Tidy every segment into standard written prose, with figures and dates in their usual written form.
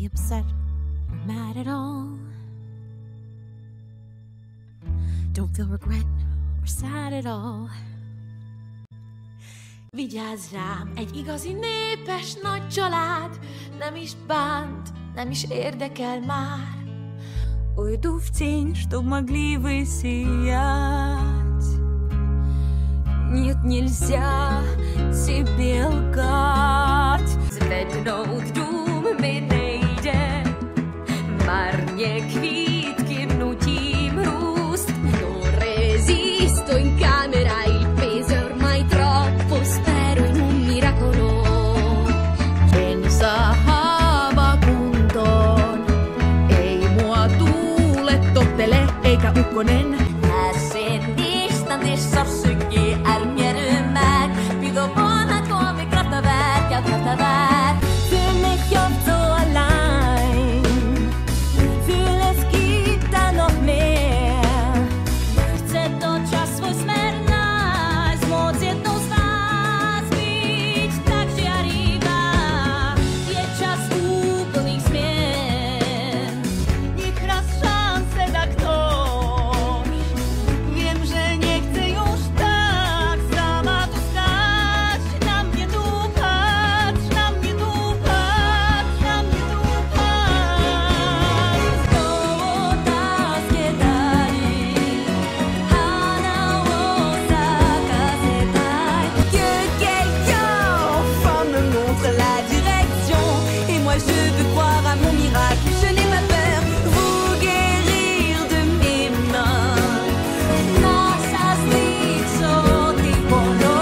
be upset or mad at all. Don't feel regret or sad at all. Vigyázz rám, egy igazi népes nagy család, nem is bánt, nem is érdekel már. Уйду в тень, чтоб могли вы сиять. Нет, нельзя тебе lgát. Zvednout dům mi nejde, marně kvítky vnutím růst. Non resisto in camera, il peso è ormai troppo, spero in un miracolo. Pensa kuntoon, ei mua tuule tottele eikä ukkonen. Sen distantissa psyke är mer märk, bygger på att gå med kraftverk, ja kraftverk. Fühl mich oft so allein, fühl es gibt da noch mehr. Chcę dočas svoj smer nájsť, moc jednou z vás byť tak žiarivá. Je čas úplných zmien, nech raz šanse dá ktoś. Wiem, że nie chcę już tak sama tu stać. Na mnie tu patrz, na mnie tu patrz, na mnie tu patrz. Złotawskie dali, Hana łosa kasetaj. Quelqu'un enfin me montre la direction. Et moi je veux croire à mon miracle, je n'ai pas peur, vous guérir de mes mains. Nasza zlico tipolo,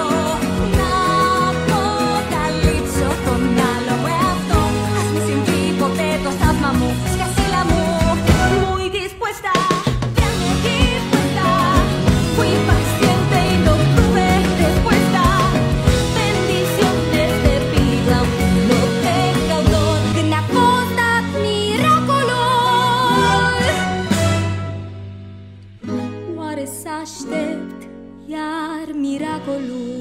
napotalico tonalo muerto. Hazme sentir potato, stop mamu, es casi el amor. Muy dispuesta, bien dispuesta. Fui paciente y no tuve respuesta. Bendiciones te pido, no tenga don de una cosa miracolor. Oare să aștept iar miracolul?